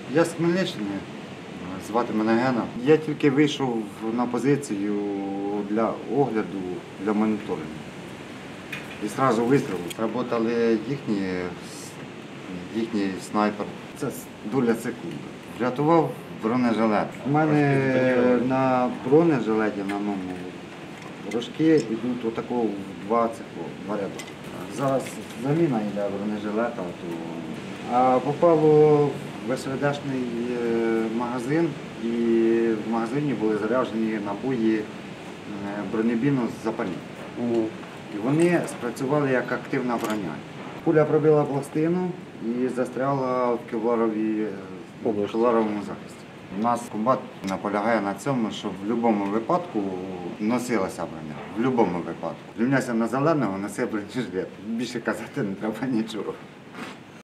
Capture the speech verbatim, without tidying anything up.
Я з Хмельниччини, звати мене Гена. Я тільки вийшов на позицію для огляду, для моніторингу. І одразу вистрілив. Работали їхні, їхній снайпер. Це доля секунди. Врятував бронежилет. У мене на бронежилеті, на ньому, рожки йдуть отакого в два цикла, два ряда. Зараз заміна йде бронежилета, то... а попало в СВДшний магазин, і в магазині були заряджені набої бронебійно-запальні. І вони спрацювали як активна броня. Куля пробила пластину і застряла в кевларовому захисті. У нас комбат наполягає на цьому, щоб в будь-якому випадку носилася броня. В будь-якому випадку. Рівняйся на зеленого, носи бронежилет. Більше казати не треба нічого.